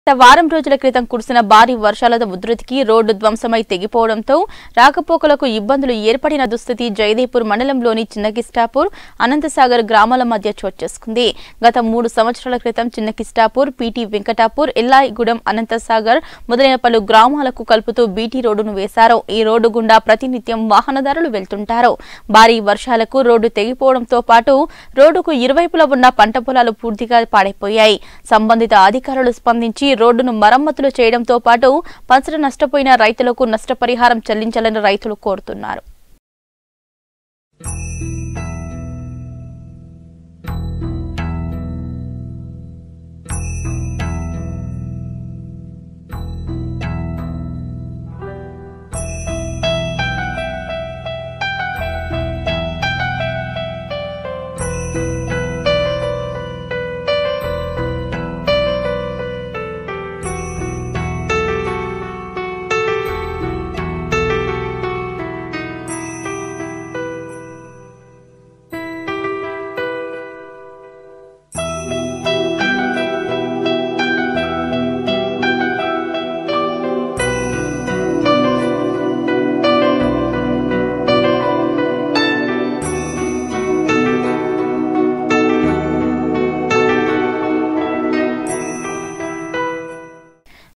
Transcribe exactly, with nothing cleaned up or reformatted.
వారం రోజుల క్రితం కురిసిన భారీ వర్షాల ఉధృతికి రోడ్డు ధ్వంసమై తెగిపోవడంతో రాకపోకలకు ఇబ్బందులు ఏర్పడిన దుస్థితి జయదేపూర్ మండలంలోని చిన్నకిస్టాపూర్ అనంతసాగర్ గ్రామాల మధ్య చోటు చేసుకుంది. గత మూడు సంవత్సరాల క్రితం చిన్నకిస్టాపూర్, పీటీ వెంకటాపూర్, ఎల్లాయిగూడెం, అనంతసాగర్ మొదలైన పలు గ్రామాలకు కలుపుతూ బీటీ రోడ్డును వేశారు. ఈ రోడ్డు గుండా ప్రతినిత్యం వాహనదారులు వెళ్తుంటారు. భారీ వర్షాలకు రోడ్డు తెగిపోవడంతో పాటు రోడ్డుకు ఇరువైపులా ఉన్న పంట పొలాలు పూర్తిగా పాడైపోయాయి. సంబంధిత అధికారులు స్పందించి రోడ్డును మరమ్మతులు చేయడంతో పాటు పంట నష్టపోయిన రైతులకు నష్టపరిహారం చెల్లించాలని రైతులు కోరుతున్నారు.